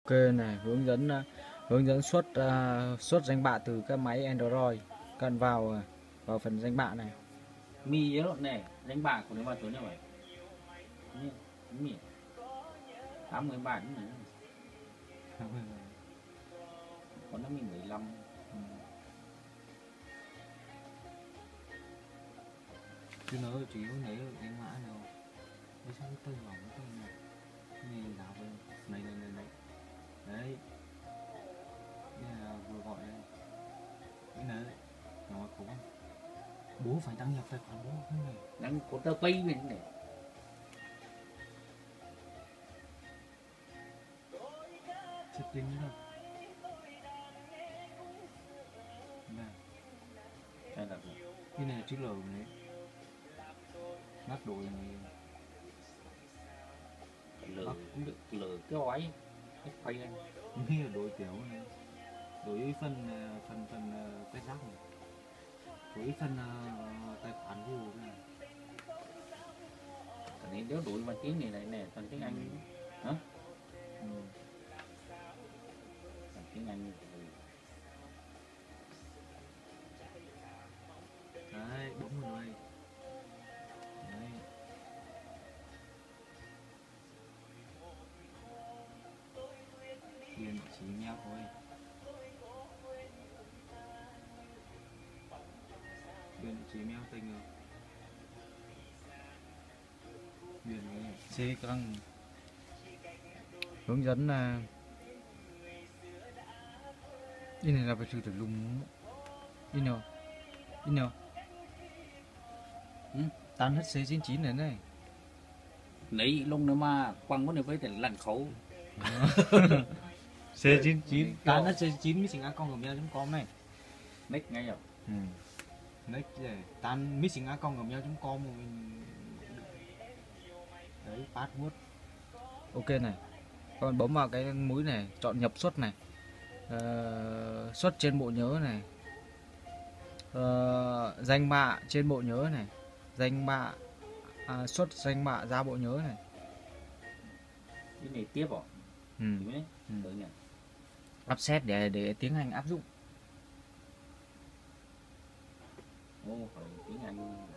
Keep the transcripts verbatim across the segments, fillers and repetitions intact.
này, hướng dẫn à, hướng dẫn xuất à, xuất danh bạ từ các máy Android. Cần vào à, vào phần danh bạ này. Mi yếu này, đánh bạc của nó vào chỗ này vậy. Ini, ini. tám mươi ba nữa. Còn nó mình mười lăm. Ừ. Chứ nó chủ yếu lấy danh bạ nào. Nó sẽ tên vào cái tên này. Này là bên này này này này. Đấy. Đây là vừa gọi đây. Cái này nó khổ. Bố phải đăng nhập tài khoản bố cái này. Đang có tờ pay mình này. Setting nữa. Này. Đây là Cái này chữ L này. Nát đổi này. lờ lờ cái ói cái pay anh. Như là đổi kiểu này. Đổi phần phần phần quét rác này. Đổi phần uh, tài khoản Google này. Cái này nếu đổi mà tiếng này này nè, còn tiếng Anh hả? Ừ. Còn tiếng Anh Đấy, bấm vào đây. Đấy. Điền chỉ mail thôi. Điền chỉ mail tình rồi. Điền này. Xí căng. Hướng dẫn là ini này là phải trừ được lùng. Ini nào. Ini nào. ừ? Tan hết C chín chín này này. Lấy lông nữa mà quăng cái này với thì lằn khẩu. C chín chín tan hết C chín missing a con gmail chấm com này. Next ngay rồi. Ừ. Next này tan missing a con gmail chấm com mà mình đấy password. Ok này. Con bấm vào cái mũi này, chọn nhập xuất này. Uh, xuất trên bộ nhớ này. Uh, danh bạ trên bộ nhớ này. Danh bạ à, xuất danh bạ ra bộ nhớ này. Cái này tiếp rồi. Ừ. Ừ. Được nhỉ. Offset để để tiếng Anh áp dụng. Ô, phải tiếng Anh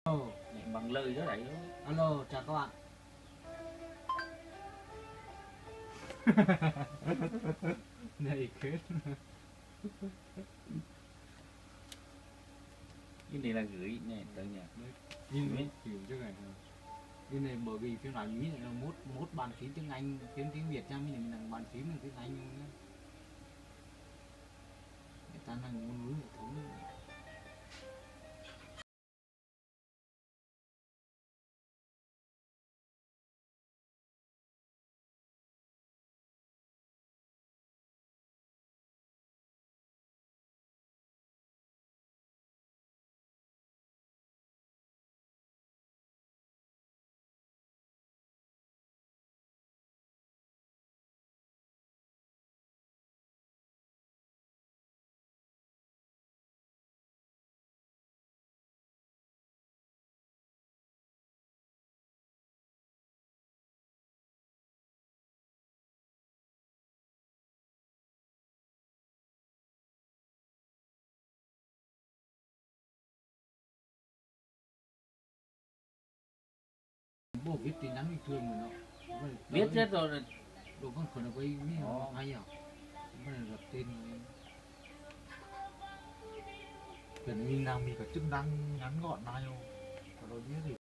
Alo, Này, bằng lời đó đấy đó. alo, chào các bạn. Này kết. Cái này là gửi này tới nhà. In đấy, kiểu chứ này. In này bởi vì phiên bản Mỹ này là mốt mốt bàn phím tiếng Anh, phím tiếng Việt cho mình là bàn phím là tiếng Anh luôn nhá. Người ta là ngôn ngữ hệ thống. Bộ viết tin nhắn bình thường mà nó. Viết hết rồi. Đồ con khởi là quay mi Ồ. hay à? Cái này gặp tên gần như nào mình có chức năng ngắn gọn này không? Có đâu biết gì.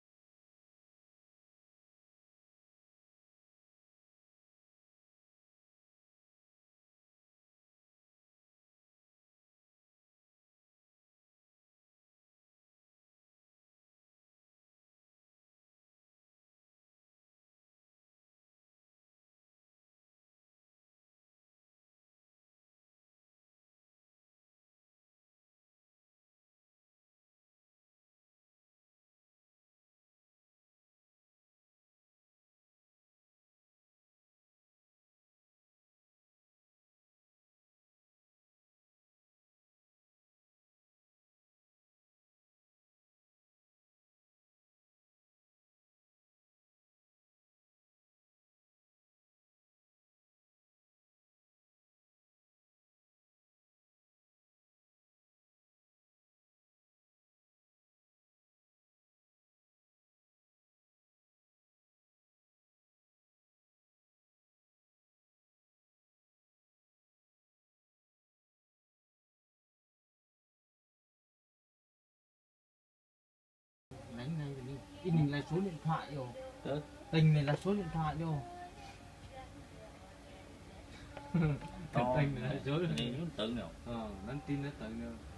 Đánh này đi. In mình là số điện thoại rồi. Ừ. Tình này là số điện thoại rồi. Thật tình này là số điện Này thoại. nó tự nào. Ờ, nhắn tin nó tự nữa.